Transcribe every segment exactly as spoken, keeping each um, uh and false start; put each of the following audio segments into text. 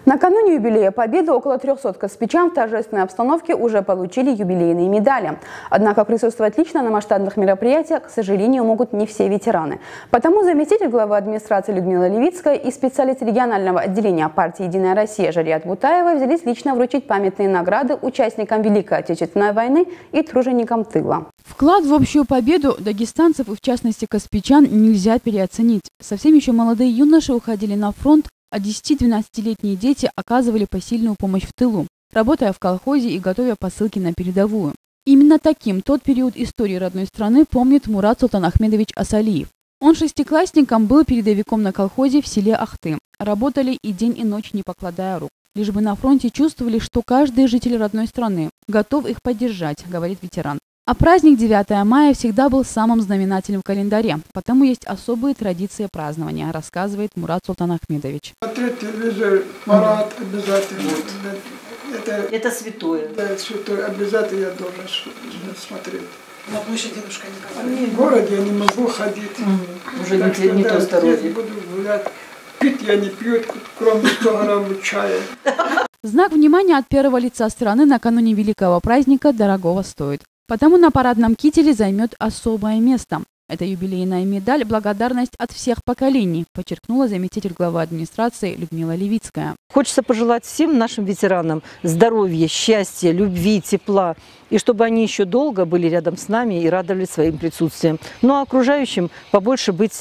Накануне юбилея Победы около трёхсот каспичан в торжественной обстановке уже получили юбилейные медали. Однако присутствовать лично на масштабных мероприятиях, к сожалению, могут не все ветераны. Потому заместитель главы администрации Людмила Левицкая и специалист регионального отделения партии «Единая Россия» Жарият Бутаева взялись лично вручить памятные награды участникам Великой Отечественной войны и труженикам тыла. Вклад в общую победу дагестанцев и в частности каспичан нельзя переоценить. Совсем еще молодые юноши уходили на фронт, а десяти-двенадцатилетние дети оказывали посильную помощь в тылу, работая в колхозе и готовя посылки на передовую. Именно таким тот период истории родной страны помнит Мурат Султанахмедович Асалиев. Он шестиклассником был передовиком на колхозе в селе Ахты. Работали и день, и ночь, не покладая рук. Лишь бы на фронте чувствовали, что каждый житель родной страны готов их поддержать, говорит ветеран. А праздник девятое мая всегда был самым знаменательным в календаре, потому есть особые традиции празднования, рассказывает Мурат Султанахмедович. Смотреть телевизор, Марат обязательно. Это, это святое. Да, святое. Обязательно я должен смотреть. На площади дедушка Николая. В городе я не могу ходить. Mm. Уже так не, что, не да, то здоровье. здесь буду гулять. Пить я не пью, кроме ста грамм чая. Знак внимания от первого лица страны накануне великого праздника дорогого стоит. Потому на парадном кителе займет особое место. Это юбилейная медаль «Благодарность от всех поколений», подчеркнула заместитель главы администрации Людмила Левицкая. Хочется пожелать всем нашим ветеранам здоровья, счастья, любви, тепла. И чтобы они еще долго были рядом с нами и радовали своим присутствием. Ну а окружающим побольше быть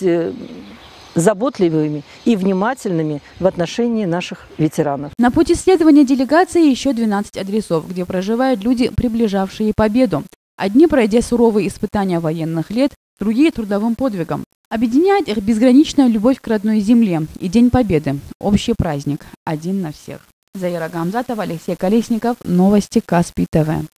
заботливыми и внимательными в отношении наших ветеранов. На пути следования делегации еще двенадцать адресов, где проживают люди, приближавшие победу. Одни, пройдя суровые испытания военных лет, другие трудовым подвигом. Объединяет их безграничная любовь к родной земле и День Победы. Общий праздник. Один на всех. Заира Гамзатова, Алексей Колесников. Новости Каспий ТВ.